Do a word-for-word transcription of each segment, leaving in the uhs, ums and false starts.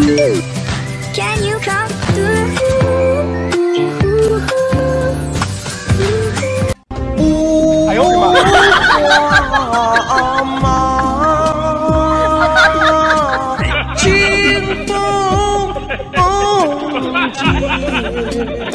Can you come through? 哎呦我的妈！ 清风梦境。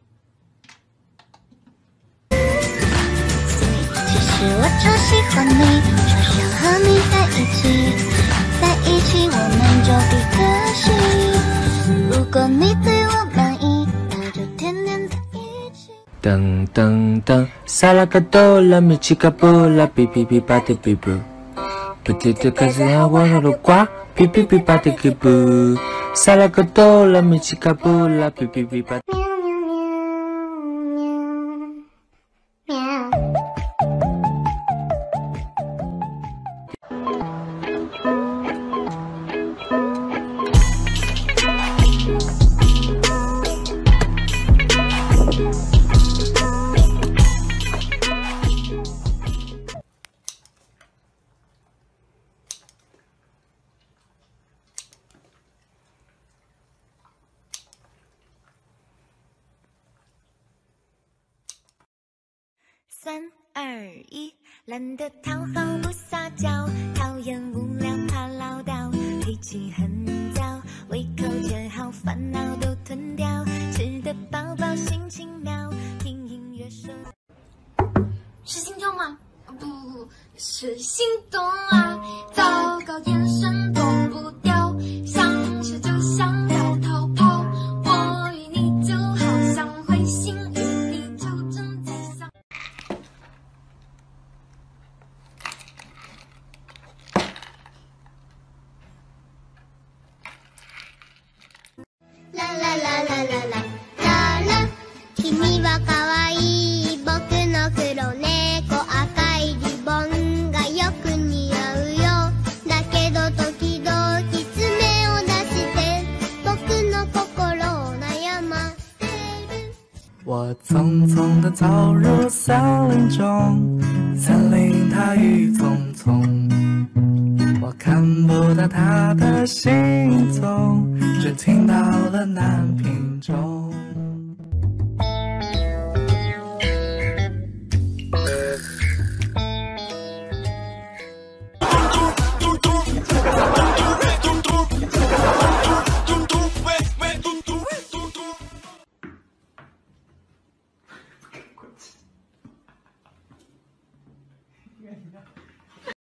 其实我就喜欢你，就想和你在一起，在一起我们就一颗心。如果你对我满意，那就天天在一起。 噔噔噔，萨拉卡多拉米奇卡布拉比比比巴迪比布，不提的开始让我的瓜，比比比巴迪比布，萨拉卡多拉米奇卡布拉比比比巴。 三二一，懒得讨好不撒娇，讨厌无聊怕唠叨，脾气很躁，胃口正好，烦恼都吞掉，吃得饱饱心情妙，听音乐声。是心跳吗？不，是心动啊！糟糕，眼神躲不掉，想吃就想要逃跑，我与你就好像彗星与地球正在相。啦啦啦啦啦啦啦啦，君は可愛い僕の黒猫赤いリボンがよく似合うよ。だけど時々爪を出して僕の心を悩ませる。 我匆匆地走入森林中，森林它郁葱葱，我看不到它的行踪，只听到了南